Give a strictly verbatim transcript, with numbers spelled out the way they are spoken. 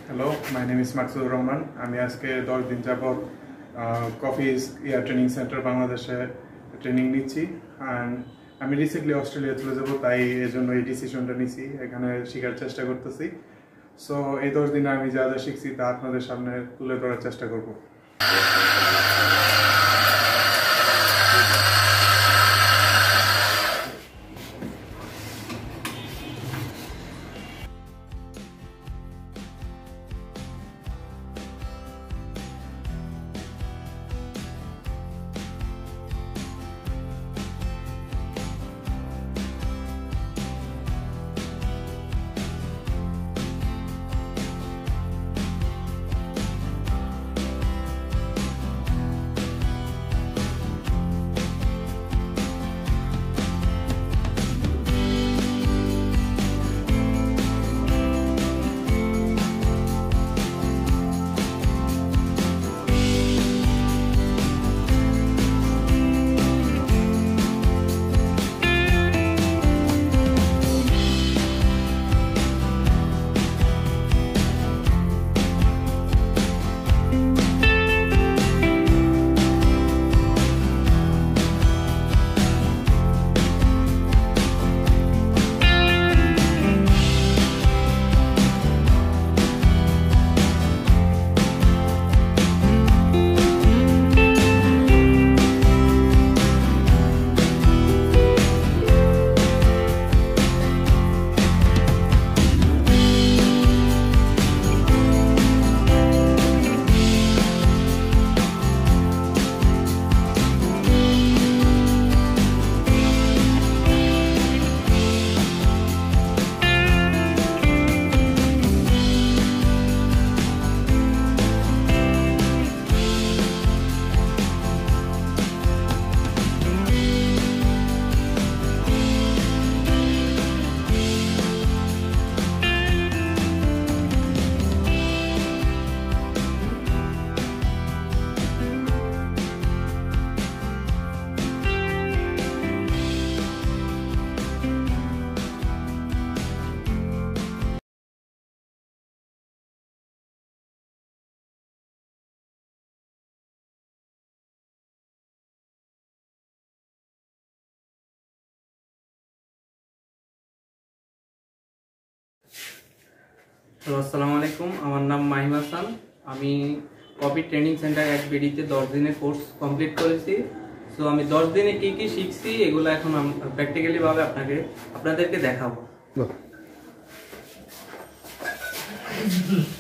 Hello, my name is Maksudur Rahman. আমি আজকে দশ দিন যাবৎ কফি ইয়ার ট্রেনিং সেন্টার বাংলাদেশে ট্রেনিং নিচ্ছি। অ্যান্ড আমি রিসেন্টলি অস্ট্রেলিয়া চলে যাবো, তাই এই জন্য এই ডিসিশনটা নিচ্ছি, এখানে শেখার চেষ্টা করতেছি। সো এই দশ দিনে আমি যা যা শিখছি তা আপনাদের সামনে তুলে ধরার চেষ্টা করবো। হ্যালো, আসসালামু আলাইকুম। আমার নাম মাহিম হাসান। আমি কফি ট্রেনিং সেন্টার এক বিডিতে দশ দিনের কোর্স কমপ্লিট করেছি। সো আমি দশ দিনে কি কি শিখছি এগুলো এখন প্র্যাকটিক্যালি ভাবে আপনাকে আপনাদেরকে দেখাবো।